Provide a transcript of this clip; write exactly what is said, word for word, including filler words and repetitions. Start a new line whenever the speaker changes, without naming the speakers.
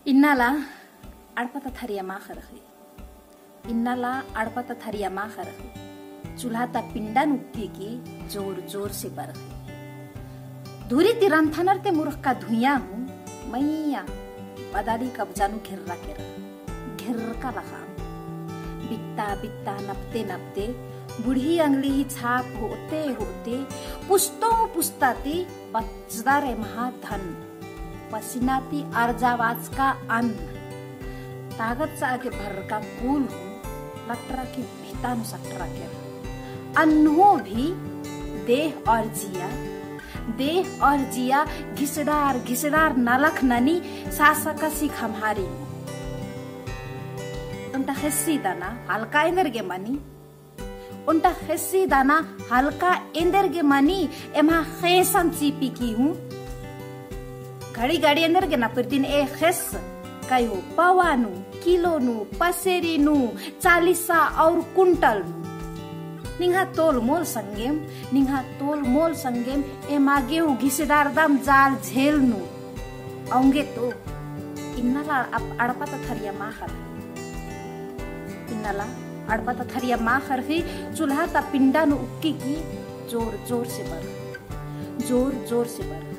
इन्नाला अड़पता थरिया माखर है इन्नाला अड़पता थरिया माखर है चूल्हा ता पिंडा नुक्की की जोर जोर से बर है धूरी तिरंथनर ते मुर्ख का धुइया हूँ मैया बदाली कब्जानु घिर्रा के रहा घिर का रहा बिकता बिकता नपते नपते बुढ़ी अंगली ही छाप होते होते पुस्तों पुस्ताती बचदा रे महाधन पसीनाती अर्जावाज का अन्न ताकत सा आगे भर का कूल हो लटरा की भीतानु सटरा के अन्हो भी देह और जिया देह और जिया घिसडार घिसडार नलख ननी सासका सिख हमारी उनटा हिस्सी दाना हल्का इंदर के मनी उनटा हिस्सी दाना हल्का इंदर के मनी एमा खेसन चीपी की हूँ घड़ी घड़ी अंदर के नपरतीन ए खेस कयो पवानु किलोनु पसेरीनु चालीसा और कुंटल निंहा तोल मोल संगेम निंहा तोल मोल संगेम ए मागे घिसेदार दाम जाल झेलनु आऊंगे तो इन्नाला अड़पता थरिया माखर इन्नाला अड़पता थरिया माखर ही चूल्हा ता पिंडा नु उक्की की जोर जोर से बर जोर जोर से बर